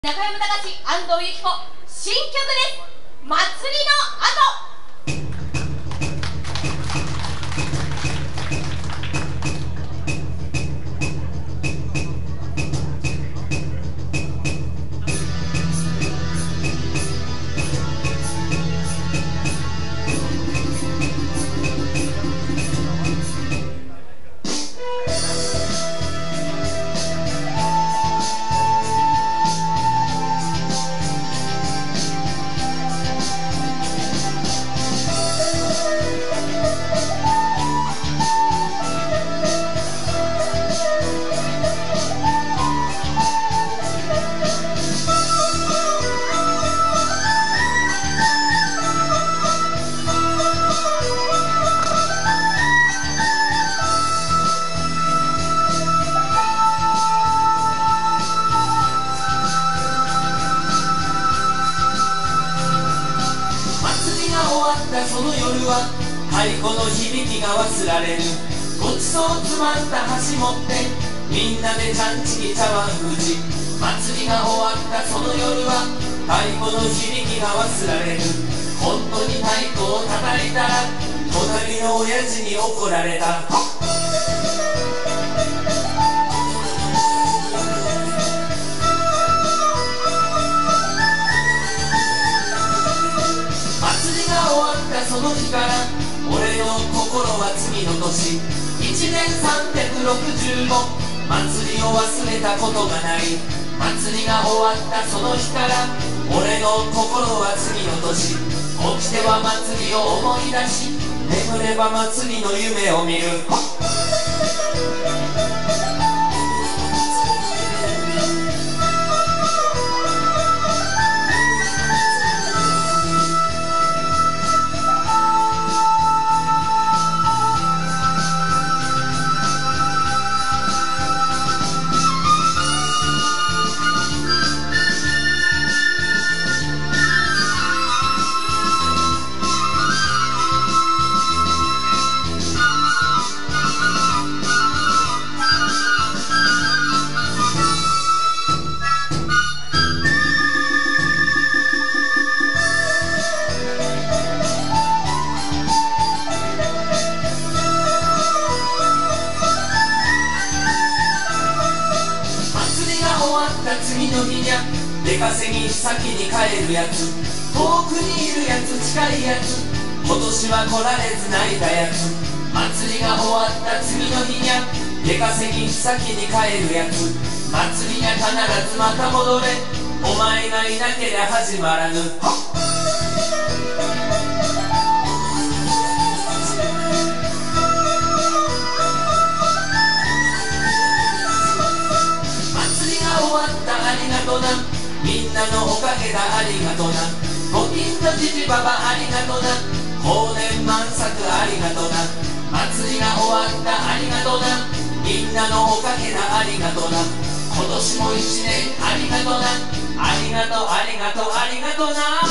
中山隆安藤由紀子新曲です。祭りの後。 その夜は太鼓の響きが忘られる。ごちそう詰まった箸持ってみんなでちゃんちき茶碗打ち。祭りが終わったその夜は太鼓の響きが忘られる。本当に太鼓を叩いたら隣の親父に怒られた。その日から俺の心は次の年1年365祭りを忘れたことがない。祭りが終わったその日から俺の心は次の年起きては祭りを思い出し眠れば祭りの夢を見る。次の日にゃ出稼ぎ先に帰るやつ、遠くにいるやつ近いやつ、今年は来られず泣いたやつ。祭りが終わった次の日にゃ出稼ぎ先に帰るやつ、祭りにゃ必ずまた戻れ、お前がいなけりゃ始まらぬ。ありがとな、みんなのおかげだありがとな、ご近所じじばばありがとな、豊年満作ありがとな、祭りが終わったありがとな、みんなのおかげだありがとな、今年も一年ありがとな、ありがとうありがとうありがとな。